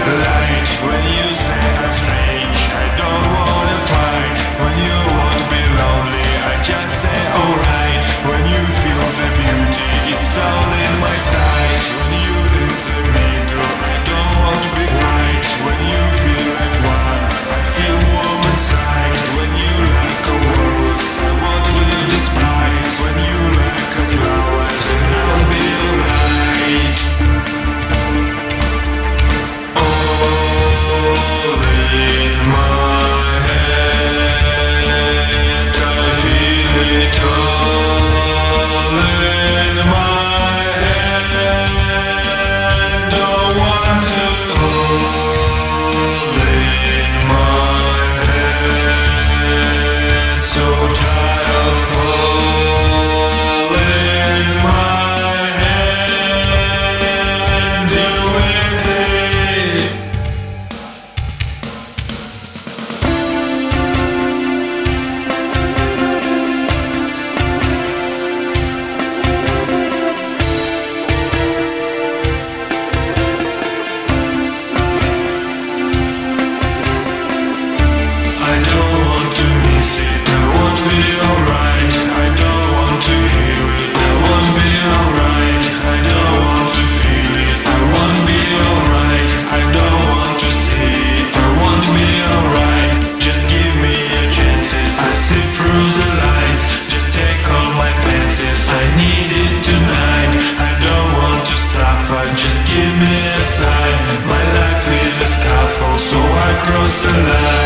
light when you say I'm strange. I don't wanna fight when you won't be lonely. I just say alright when you feel the beauty. It's all in my sight when you in the middle. I don't want to be right when you feel like one. I feel warm inside when you like a rose. I want to despite when you like a flowers, and I'll be alright. All in my head, I feel it all in my head. Don't want to all in my head. So tired of all in my head. Do it. I don't want to miss it. I won't be alright. I don't want to hear it. I won't be alright. I don't want to feel it. I won't be alright. I don't want to see it. I won't be alright. Just give me a chances. I see through the lights. Just take all my fancies. I need it tonight. I don't want to suffer. Just give me a sign. My life is a scaffold, so I cross the line.